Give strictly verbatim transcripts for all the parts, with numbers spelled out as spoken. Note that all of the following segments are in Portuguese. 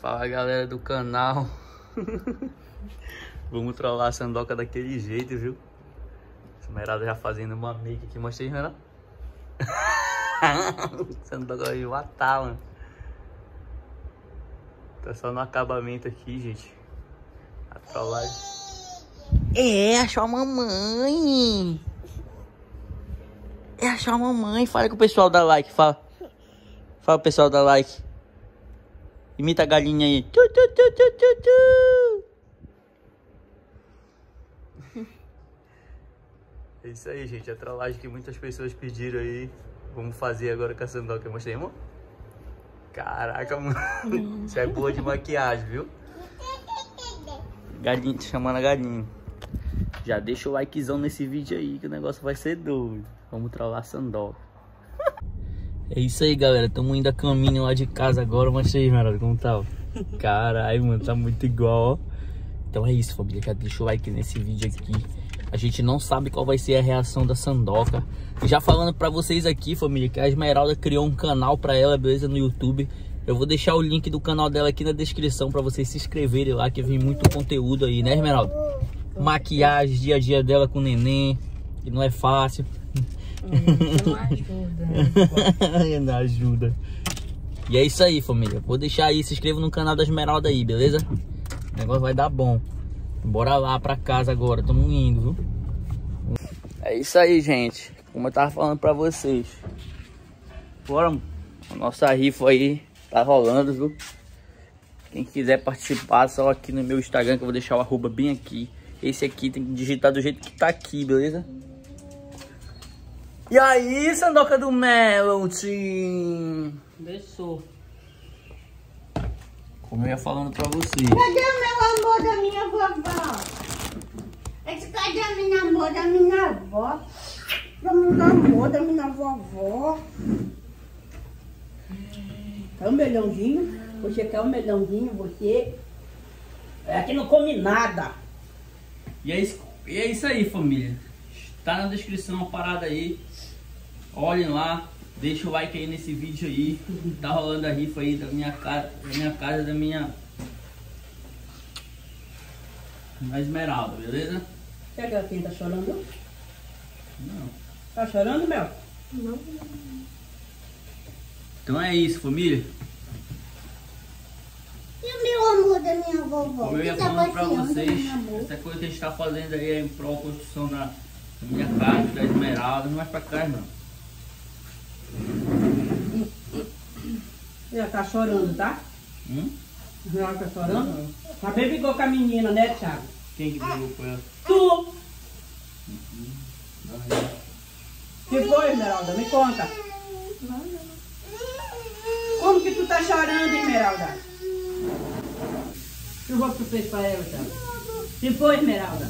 Fala galera do canal. Vamos trollar a Sandoca daquele jeito, viu? Esmeralda já fazendo uma make aqui. Mostra aí, Esmeralda. Sandoca vai me matar, mano. Tá só no acabamento aqui, gente. A trollagem. É, achou a mamãe. É, achou a mamãe. Fala com o pessoal da like, fala. Fala pro pessoal da like. Imita a galinha aí. Tu, tu, tu, tu, tu, tu. É isso aí, gente. A trollagem que muitas pessoas pediram aí. Vamos fazer agora com a Sandoca. Mostrei, amor? Caraca, mano. Isso é boa de maquiagem, viu? Galinha, chamando a galinha. Já deixa o likezão nesse vídeo aí, que o negócio vai ser doido. Vamos trollar a Sandoca. É isso aí, galera. Estamos indo a caminho lá de casa agora. Mostra aí, Esmeralda, como tá? Caralho, mano, tá muito igual, ó. Então é isso, família. Já deixa o like nesse vídeo aqui. A gente não sabe qual vai ser a reação da Sandoca. E já falando pra vocês aqui, família, que a Esmeralda criou um canal pra ela, beleza? No YouTube. Eu vou deixar o link do canal dela aqui na descrição pra vocês se inscreverem lá, que vem muito conteúdo aí, né, Esmeralda? Maquiagem, dia a dia dela com o neném, que não é fácil. Não ajuda. Não ajuda. E é isso aí, família. Vou deixar aí, se inscreva no canal da Esmeralda aí, beleza? O negócio vai dar bom. Bora lá pra casa agora, tamo indo, viu? É isso aí, gente. Como eu tava falando pra vocês. Bora, a nossa rifa aí tá rolando, viu? Quem quiser participar, só aqui no meu Instagram, que eu vou deixar o arroba bem aqui. Esse aqui tem que digitar do jeito que tá aqui, beleza? E aí, Sandoca do Melody? Deixou. Como eu ia falando pra vocês. Cadê o meu amor da minha vovó? Esse cadê o meu amor da minha avó? O meu amor da minha vovó. Quer um melãozinho? Você quer um melãozinho? Você? É, aqui não come nada. E é isso, e é isso aí, família. Tá na descrição a parada aí. Olhem lá. Deixa o like aí nesse vídeo aí. Tá rolando a rifa aí da minha casa, da minha casa, da minha... da Esmeralda, beleza? Será que a gatinha tá chorando? Não. Tá chorando, Mel? Não. Então é isso, família. E o meu amor da minha vovó? Como eu ia falando pra vocês, essa coisa que a gente tá fazendo aí é em prol da construção da, da minha casa, da Esmeralda, não mais pra cá, não. Ela tá chorando, tá? Hum? Ela tá chorando? Uhum. Tá bem brigou com a menina, né, Thiago? Quem que brigou com ela? Tu! Uhum. Que foi, Esmeralda? Me conta. Como que tu tá chorando, Esmeralda? Que roupa tu fez pra ela, Thiago? Que foi, Esmeralda?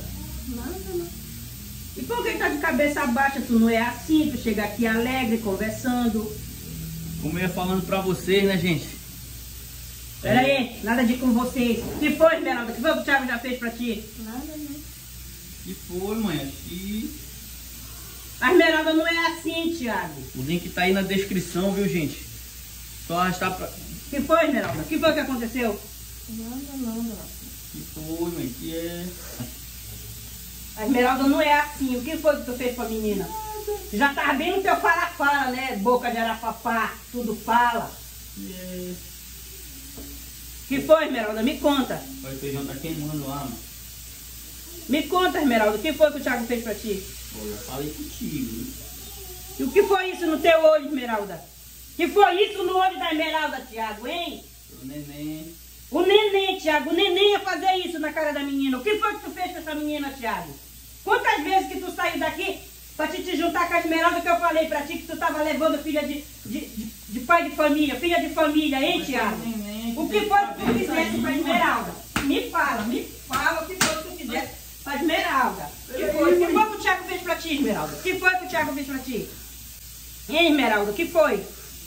E por que tá de cabeça baixa? Tu não é assim, tu chega aqui alegre, conversando. Como eu ia falando pra vocês, né, gente? Pera aí, nada de ir com vocês. Que foi, Esmeralda? Que foi que o Thiago já fez pra ti? Nada, né? Que foi, mãe? E... a Esmeralda não é assim, Thiago. o link tá aí na descrição, viu, gente? Só arrastar pra... Que foi, Esmeralda? Que foi que aconteceu? Nada, nada. Que foi, mãe? Que é... A Esmeralda não é assim. O que foi que tu fez pra menina? Já tá bem no teu fala-fala, né? Boca de arapapá, tudo fala. Que é... Que foi, Esmeralda? Me conta. o feijão tá queimando lá, mano. Me conta, Esmeralda. O que foi que o Thiago fez pra ti? Pô, já falei contigo, né? E o que foi isso no teu olho, Esmeralda? O que foi isso no olho da Esmeralda, Thiago, hein? O neném... O neném, Thiago. O neném ia fazer isso na cara da menina. O que foi que tu fez com essa menina, Thiago? Quantas vezes que tu saiu daqui pra te, te juntar com a Esmeralda, que eu falei pra ti que tu tava levando filha de, de, de, de pai de família, filha de família, hein, Thiago? O que foi que tu fizesse pra Esmeralda? Me fala, me fala o que foi que tu fizesse pra Esmeralda. O que foi? O que foi que o Thiago fez pra ti, Esmeralda? O que foi que o Thiago fez pra ti? Hein, Esmeralda, o que foi?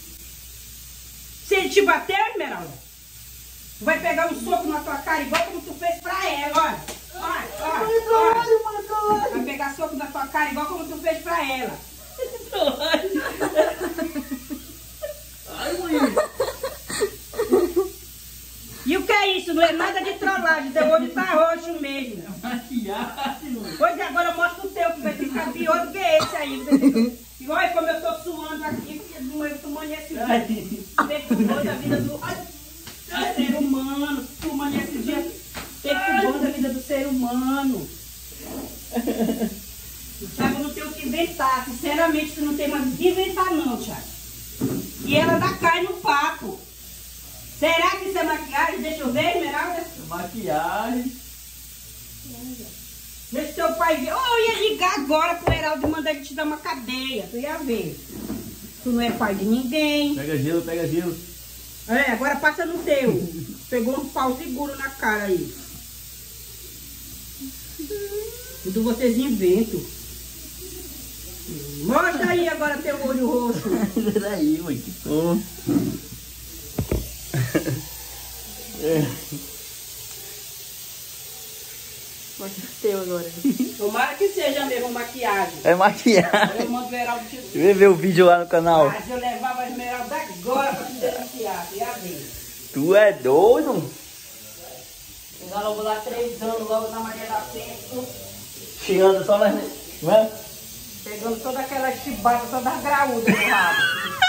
Se ele te bateu, Esmeralda, tu vai pegar um soco na tua cara igual como tu fez pra ela, olha. Olha, olha, olha. Vai pegar soco na tua cara igual como tu fez pra ela. Ai, mãe. E o isso, não é nada de trollagem. Teu olho tá roxo mesmo. Maquiagem, mano. Pois é, agora mostra o teu, que vai ficar pior do que esse aí. E olha como eu tô suando aqui, porque eu tô amanhece o dia. Perturbou da vida do, do ser humano. Tu amanhece o dia. Perturbou da vida do ser humano. O Thiago não tem o que inventar. Sinceramente, você não tem mais o que inventar, não, Thiago. E ela ainda cai no papo. Será que isso é maquiagem? Deixa eu ver, Esmeralda. Maquiagem. Deixa teu pai ver. Oh, eu ia ligar agora pro Heraldo e mandar ele te dar uma cadeia. Tu ia ver. Tu não é pai de ninguém. Pega gelo, pega gelo. É, agora passa no teu. Pegou um pau seguro na cara aí. Tudo vocês inventam. Mostra aí agora teu olho roxo. Peraí, mãe, que porra. Mostra o teu agora. Tomara que seja mesmo maquiagem. É maquiagem. Eu mando o Heraldo te... Vem ver o vídeo lá no canal. Mas eu levava a Esmeralda agora pra te denunciar. Ia ver. Tu é doido? Pegar logo lá três anos, logo na Maria da Penha. Chegando só nas... Não é? Pegando toda aquela chibata, toda graúda no rabo.